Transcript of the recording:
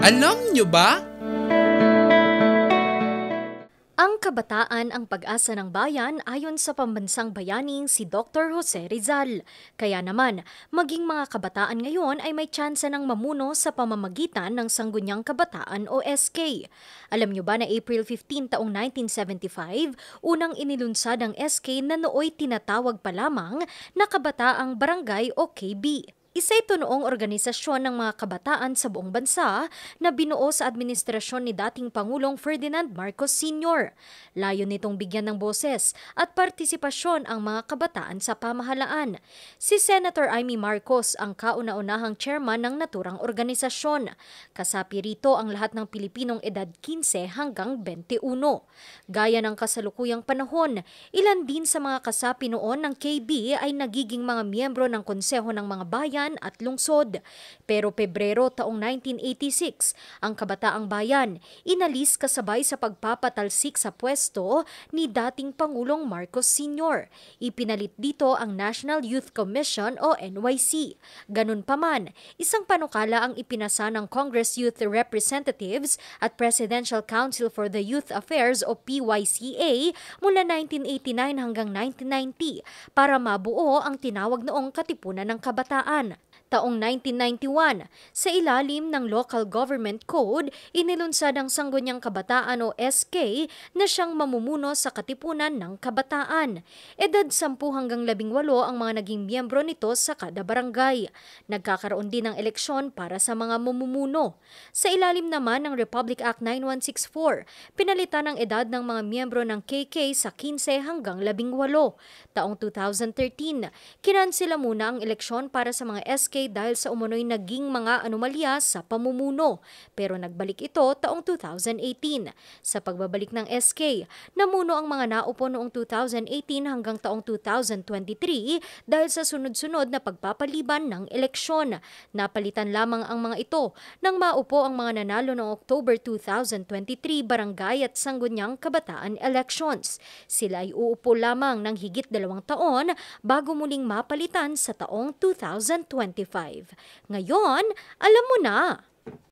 Alam nyo ba? Ang kabataan ang pag-asa ng bayan ayon sa pambansang bayaning si Dr. Jose Rizal. Kaya naman, maging mga kabataan ngayon ay may tsansa ng mamuno sa pamamagitan ng Sangguniang Kabataan o SK. Alam nyo ba na April 15 taong 1975, unang inilunsad ang SK na nooy tinatawag pa lamang na Kabataang Barangay o KB. Isa ito noong organisasyon ng mga kabataan sa buong bansa na binuo sa administrasyon ni dating Pangulong Ferdinand Marcos Sr. Layo nitong bigyan ng boses at partisipasyon ang mga kabataan sa pamahalaan. Si Senator Amy Marcos ang kauna-unahang chairman ng naturang organisasyon. Kasapi rito ang lahat ng Pilipinong edad 15 hanggang 21. Gaya ng kasalukuyang panahon, ilan din sa mga kasapi noon ng KB ay nagiging mga miyembro ng Konseho ng mga Bayan at lungsod. Pero Pebrero taong 1986, ang Kabataang Bayan inalis kasabay sa pagpapatalsik sa pwesto ni dating Pangulong Marcos Sr. Ipinalit dito ang National Youth Commission o NYC. Ganun pa man, isang panukala ang ipinasa ng Congress Youth Representatives at Presidential Council for the Youth Affairs o PYCA mula 1989 hanggang 1990 para mabuo ang tinawag noong Katipunan ng Kabataan. Taong 1991, sa ilalim ng Local Government Code, inilunsad ang Sangguniang Kabataan o SK na siyang mamumuno sa Katipunan ng Kabataan. Edad 10 hanggang 18 ang mga naging miyembro nito sa kada barangay. Nagkakaroon din ng eleksyon para sa mga mamumuno. Sa ilalim naman ng Republic Act 9164, pinalitan ang edad ng mga miyembro ng KK sa 15 hanggang 18. Taong 2013, kinansela muna ang eleksyon para sa mga SK dahil sa umunoy naging mga anomalya sa pamumuno. Pero nagbalik ito taong 2018. Sa pagbabalik ng SK, namuno ang mga naupo noong 2018 hanggang taong 2023 dahil sa sunod-sunod na pagpapaliban ng eleksyon. Napalitan lamang ang mga ito nang maupo ang mga nanalo noong October 2023 barangay at Sangguniang Kabataan elections. Sila ay uupo lamang ng higit 2 taon bago muling mapalitan sa taong 2025. Ngayon, alam mo na!